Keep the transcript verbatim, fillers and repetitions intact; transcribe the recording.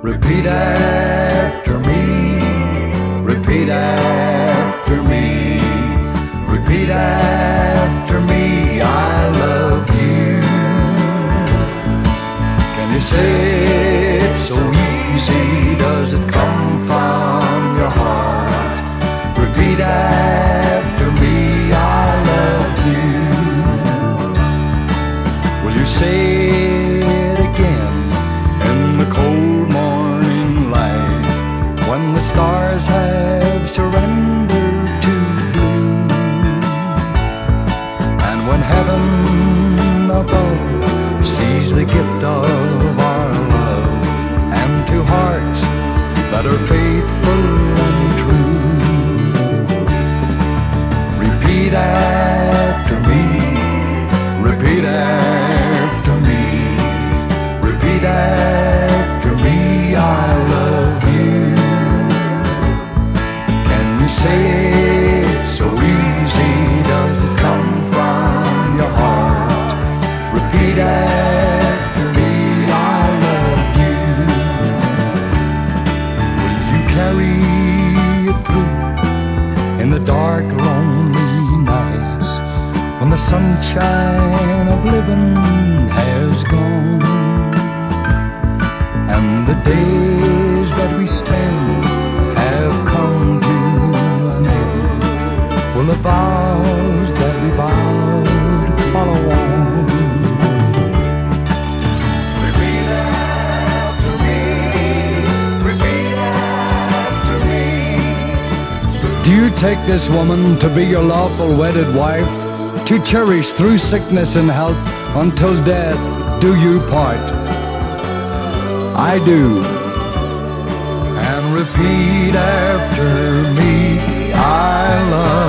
Repeat after me, repeat after me, repeat after me, I love you. Can you say it so easy? Does it come from your heart? Repeat after me, I love you. Will you say it again in the cold morning light, when the stars have surrendered to blue, and when heaven above sees the gift of our love, and two hearts that are faithful and true? Repeat after me, repeat after me, repeat after me, I love you. Can you say it so easy? Does it come from your heart? Repeat after me, I love you. Will you carry it through in the dark, lonely nights, when the sunshine of living has gone, and the days that we spend have come to an end? Will the vows that we vowed follow on? Repeat after me, repeat after me. Do you take this woman to be your lawful wedded wife, to cherish through sickness and health until death do you part? I do. And repeat after me, I love